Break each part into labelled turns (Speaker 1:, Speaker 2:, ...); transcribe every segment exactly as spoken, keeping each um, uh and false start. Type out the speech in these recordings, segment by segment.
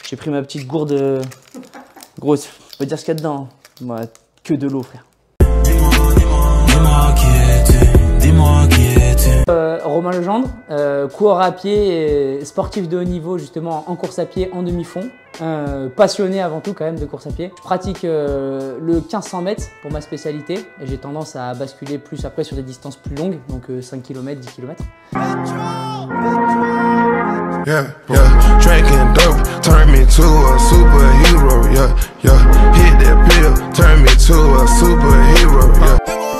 Speaker 1: J'ai pris ma petite gourde. Grosse, on peut dire ce qu'il y a dedans. Moi, que de l'eau, frère. Dis-moi qui es-tu, dis-moi qui es-tu. Euh, Romain Legendre, euh, coureur à pied et sportif de haut niveau justement en course à pied en demi-fond. Euh, passionné avant tout quand même de course à pied. Je pratique euh, le quinze cents mètres pour ma spécialité et j'ai tendance à basculer plus après sur des distances plus longues, donc euh, cinq kilomètres, dix kilomètres. Yeah, yeah, drinking dope, turn me to a superhero, yeah, yeah, hit that pill, turn me to a superhero, yeah.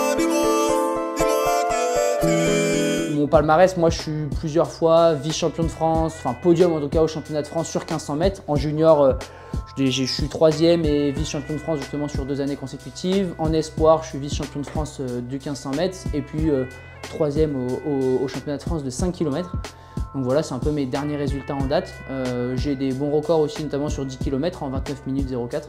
Speaker 1: Mon palmarès, moi je suis plusieurs fois vice-champion de France, enfin podium en tout cas au championnat de France sur quinze cents mètres. En junior, euh, je, je suis troisième et vice-champion de France justement sur deux années consécutives. En espoir, je suis vice-champion de France euh, du quinze cents mètres et puis euh, troisième au, au, au championnat de France de cinq kilomètres. Donc voilà, c'est un peu mes derniers résultats en date. Euh, J'ai des bons records aussi, notamment sur dix kilomètres en vingt-neuf minutes zéro quatre.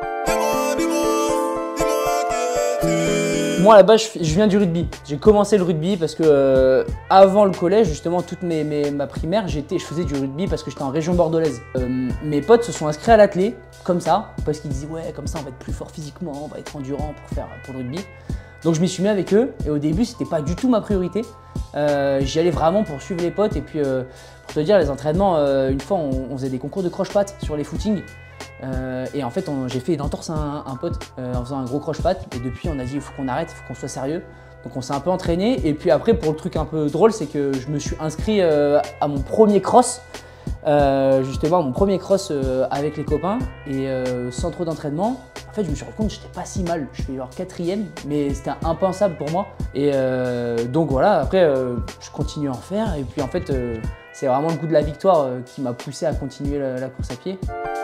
Speaker 1: Moi, à la base, je viens du rugby. J'ai commencé le rugby parce que euh, avant le collège, justement, toute mes, mes, ma primaire, je faisais du rugby parce que j'étais en région bordelaise. Euh, mes potes se sont inscrits à l'athlé, comme ça, parce qu'ils disaient ouais, comme ça, on va être plus fort physiquement, on va être endurant pour faire pour le rugby. Donc je m'y suis mis avec eux et au début, c'était pas du tout ma priorité. Euh, J'y allais vraiment pour suivre les potes et puis euh, pour te dire, les entraînements, euh, une fois, on, on faisait des concours de croche-patte sur les footings. Euh, et en fait, j'ai fait une entorse à un, un pote euh, en faisant un gros croche-patte. Et depuis, on a dit il faut qu'on arrête, il faut qu'on soit sérieux. Donc on s'est un peu entraîné. Et puis après, pour le truc un peu drôle, c'est que je me suis inscrit euh, à mon premier cross. Euh, justement, mon premier cross euh, avec les copains et euh, sans trop d'entraînement. En fait, je me suis rendu compte que j'étais pas si mal. Je fais genre quatrième, mais c'était impensable pour moi. Et euh, donc voilà, après, euh, je continue à en faire. Et puis en fait, euh, c'est vraiment le goût de la victoire euh, qui m'a poussé à continuer la, la course à pied.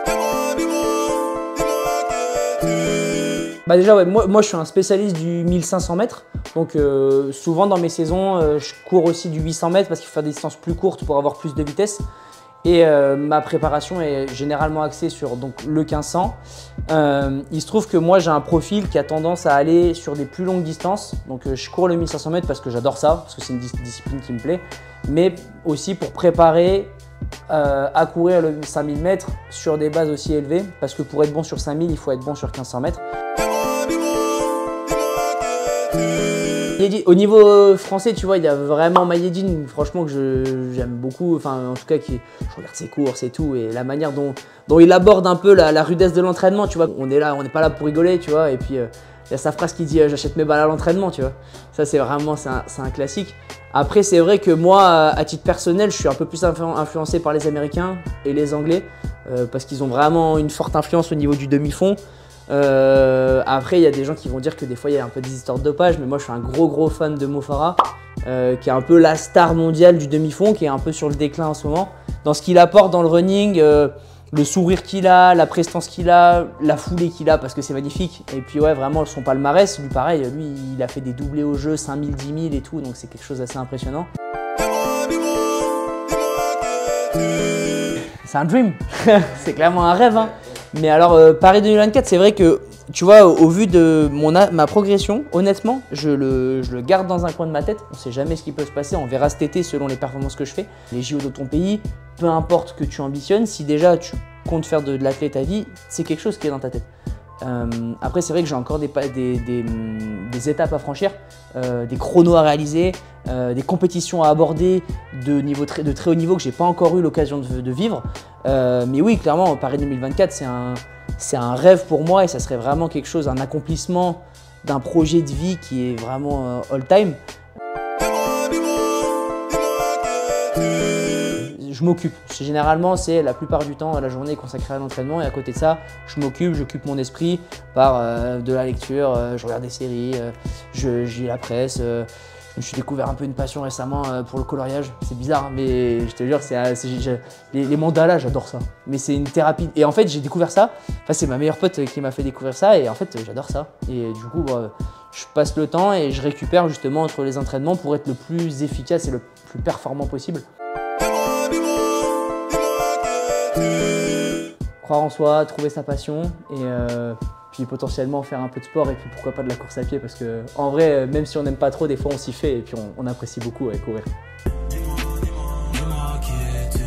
Speaker 1: Bah déjà, ouais, moi, moi je suis un spécialiste du mille cinq cents mètres. Donc euh, souvent dans mes saisons, euh, je cours aussi du huit cents mètres parce qu'il faut faire des distances plus courtes pour avoir plus de vitesse. Et euh, ma préparation est généralement axée sur donc, le quinze cents. Euh, il se trouve que moi j'ai un profil qui a tendance à aller sur des plus longues distances. Donc euh, je cours le mille cinq cents mètres parce que j'adore ça, parce que c'est une dis discipline qui me plaît. Mais aussi pour préparer euh, à courir le cinq mille mètres sur des bases aussi élevées. Parce que pour être bon sur cinq mille, il faut être bon sur quinze cents mètres. Au niveau français, tu vois, il y a vraiment Mayedine, franchement, que j'aime beaucoup. Enfin, en tout cas, qui, je regarde ses courses et tout, et la manière dont, dont il aborde un peu la, la rudesse de l'entraînement, tu vois. On est là, on n'est pas là pour rigoler, tu vois. Et puis, euh, il y a sa phrase qui dit euh, « j'achète mes balles à l'entraînement », tu vois. Ça, c'est vraiment, c'est un, un classique. Après, c'est vrai que moi, à titre personnel, je suis un peu plus influ influencé par les Américains et les Anglais, euh, parce qu'ils ont vraiment une forte influence au niveau du demi-fond. Euh, après, il y a des gens qui vont dire que des fois il y a un peu des histoires de dopage, mais moi je suis un gros gros fan de Mo Farah, euh, qui est un peu la star mondiale du demi-fond, qui est un peu sur le déclin en ce moment. Dans ce qu'il apporte dans le running, euh, le sourire qu'il a, la prestance qu'il a, la foulée qu'il a, parce que c'est magnifique. Et puis ouais, vraiment son palmarès, lui pareil, lui il a fait des doublés au jeu, cinq mille, dix mille et tout, donc c'est quelque chose d'assez impressionnant. C'est un dream, c'est clairement un rêve, hein. Mais alors, euh, Paris deux mille vingt-quatre, c'est vrai que, tu vois, au, au vu de mon, ma progression, honnêtement, je le, je le garde dans un coin de ma tête. On ne sait jamais ce qui peut se passer, on verra cet été selon les performances que je fais. Les J O de ton pays, peu importe que tu ambitionnes, si déjà tu comptes faire de, de l'athlète ta vie, c'est quelque chose qui est dans ta tête. Euh, après, c'est vrai que j'ai encore des, des, des, des étapes à franchir, euh, des chronos à réaliser, euh, des compétitions à aborder de, niveau très, de très haut niveau que j'ai pas encore eu l'occasion de, de vivre. Euh, mais oui, clairement, Paris deux mille vingt-quatre, c'est un, c'est un rêve pour moi et ça serait vraiment quelque chose, un accomplissement d'un projet de vie qui est vraiment euh, all-time. Je m'occupe. Généralement, c'est la plupart du temps, la journée consacrée à l'entraînement et à côté de ça, je m'occupe, j'occupe mon esprit par euh, de la lecture, euh, je regarde des séries, euh, je, je lis la presse. Euh, je me suis découvert un peu une passion récemment euh, pour le coloriage. C'est bizarre, mais je te jure, c'est, les, les mandalas, j'adore ça. Mais c'est une thérapie. Et en fait, j'ai découvert ça. Enfin, c'est ma meilleure pote qui m'a fait découvrir ça et en fait, j'adore ça. Et du coup, bah, je passe le temps et je récupère justement entre les entraînements pour être le plus efficace et le plus performant possible. Croire en soi, trouver sa passion et euh, puis potentiellement faire un peu de sport et puis pourquoi pas de la course à pied parce que en vrai, même si on n'aime pas trop, des fois on s'y fait et puis on, on apprécie beaucoup ouais, courir. Dis-moi, dis-moi, dis-moi qui es-tu ?